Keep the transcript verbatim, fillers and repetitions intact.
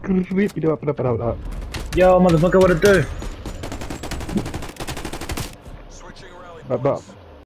Mira, para, para, para. Yo, motherfucker, what it do? Va, va.